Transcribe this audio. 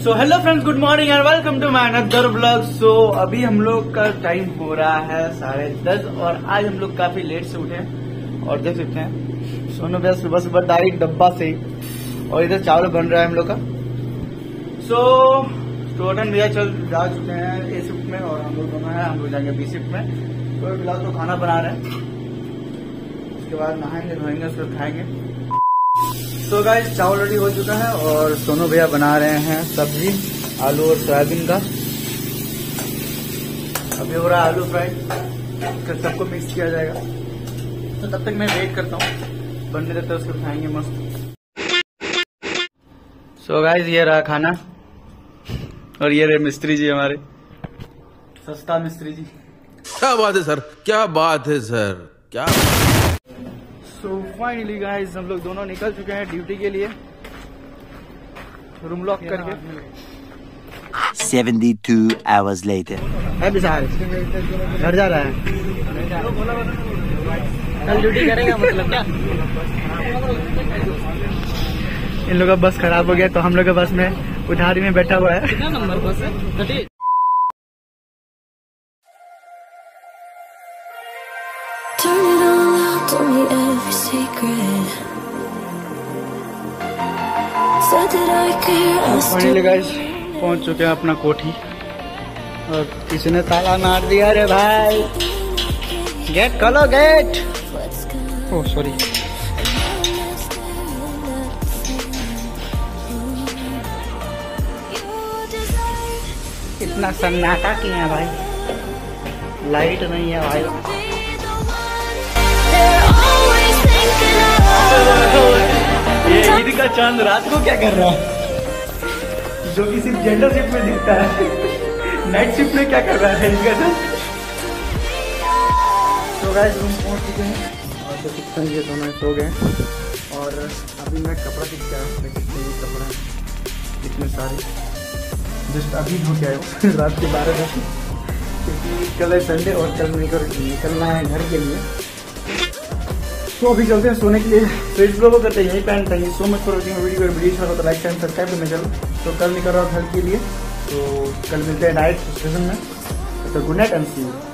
So hello friends, good morning and welcome to my another blog. So अभी हम लोग का टाइम हो रहा है 10:30 और आज हम लोग काफी लेट से उठे हैं और देख सकते हैं सोनू भैया सुबह सुबह डायरेक्ट डब्बा से और इधर चावल बन रहा है हम लोग का। सो स्टूडेंट भैया जा चुके हैं ए शिफ्ट में और हम लोग दोनों हैं, हम लोग जाएंगे बी शिफ्ट में। तो फिलहाल तो खाना बना रहे हैं, उसके बाद नहाएंगे धोएंगे उसके खाएंगे। तो गाइस चावल रेडी हो चुका है और सोनू भैया बना रहे हैं सब्जी आलू और सोयाबीन का। अभी हो रहा है आलू फ्राई, फिर सबको मिक्स किया जाएगा। तो तब तक मैं वेट करता हूँ, बनने देते उसको खाएंगे मस्त। सो गाइस ये रहा खाना और ये रहे मिस्त्री जी हमारे, सस्ता मिस्त्री जी। क्या बात है सर, क्या बात है सर, क्या। सो फाइनली गाइस हम लोग दोनों निकल चुके हैं ड्यूटी के लिए, रूम लॉक करके। 72 hours later. है विशाल घर जा रहा है, कल ड्यूटी करेगा मतलब क्या। इन लोगों का बस खराब हो गया तो हम लोग का बस में उधारी में बैठा हुआ है। कितना नंबर बस है? Turn it all out, told me every secret. Said that I care, I still finally guys पहुंच चुके हैं अपना कोठी और किसी ने ताला मार दिया रे भाई। गेट खोलो गेट। Oh sorry. इतना सन्नाटा किया भाई, लाइट नहीं है भाई। ये ईद का चांद रात को क्या कर रहा है, जो कि सिर्फ जेंडर शिफ्ट में दिखता है, नाइट शिफ्ट में क्या कर रहा है इनका चांद। तो गाइस रूम पहुंच चुके हैं और तो कितना ये दोनों सो गए और अभी मैं कपड़ा दिख गया, देख सकते हैं कपड़ा इतने सारे जस्ट अभी धो के आए हो रात के 12 बजे, क्योंकि कल है संडे और कल निकलना है घर के लिए। तो अभी चलते हैं सोने के लिए। तो इस ब्लॉग को करते हैं यही plan. Thank you so much for watching video अच्छा लगा तो लाइक एंड सब्सक्राइब करना चलो। तो कल निकल रहा हूँ घर के लिए, तो कल मिलते हैं डायरेक्ट स्टेशन में। तो good night and see you.